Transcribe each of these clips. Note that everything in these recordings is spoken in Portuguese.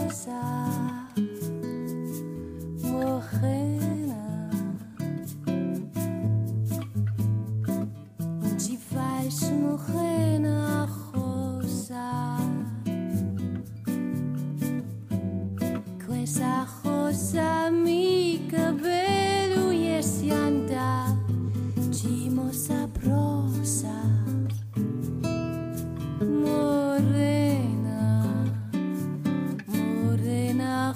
morena, onde vais morena rosa, com essa rosa mi cabelo e esse andar de moça prosa, morena, morena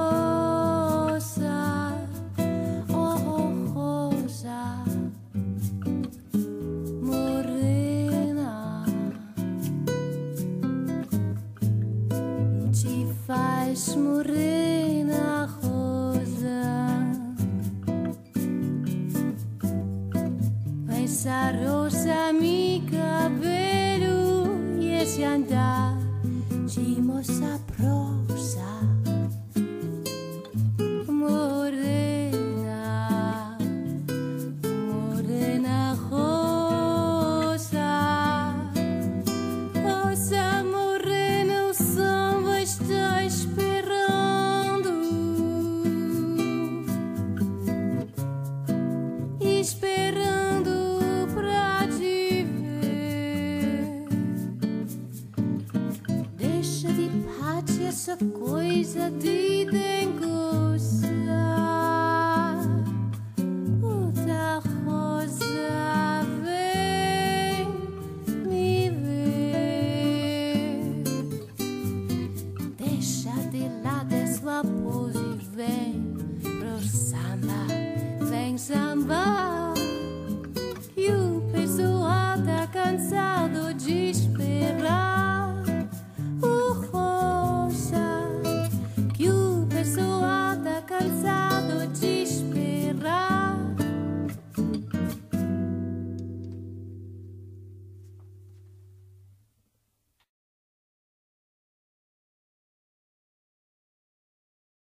rosa, oh rosa, morena, te faz morena rosa, essa rosa mi cabelo e esse andar de moça prosa, morena, morena rosa, rosa morena, o samba está esperando, esperando pra te ver. Deixa de parte essa coisa de dengoça,